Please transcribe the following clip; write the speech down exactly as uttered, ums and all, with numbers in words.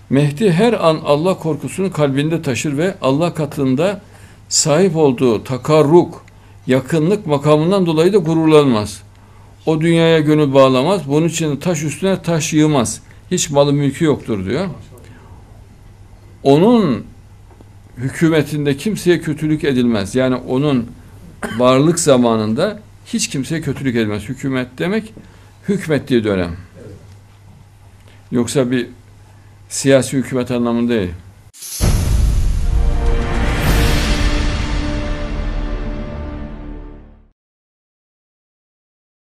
Mehdi her an Allah korkusunu kalbinde taşır ve Allah katında sahip olduğu takarruk, yakınlık makamından dolayı da gururlanmaz. O dünyaya gönül bağlamaz. Bunun için taş üstüne taş yığmaz. Hiç malı mülkü yoktur diyor. Onun hükümetinde kimseye kötülük edilmez. Yani onun varlık zamanında hiç kimseye kötülük edilmez. Hükümet demek hükmettiği dönem. Yoksa bir siyasi hükümet anlamında değil.